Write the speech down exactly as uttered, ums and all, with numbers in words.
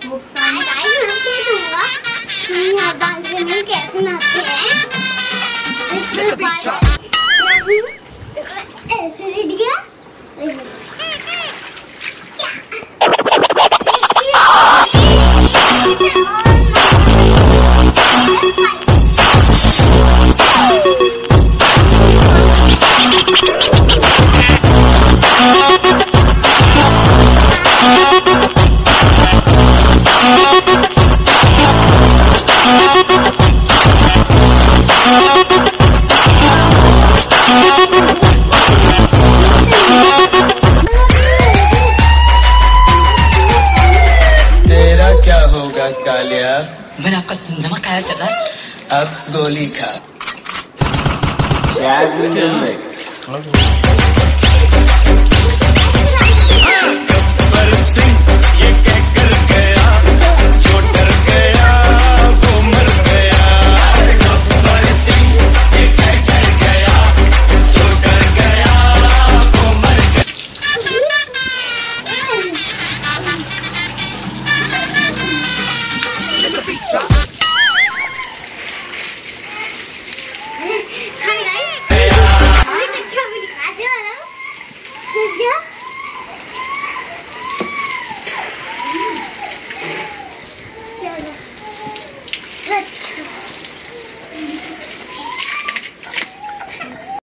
यहाँ डाल के मुँह कैसे नहाते हैं? ऐसे लेट गया। मैंने आपका नमक खाया सरदार, अब गोली खा। Jazz in the mix. ये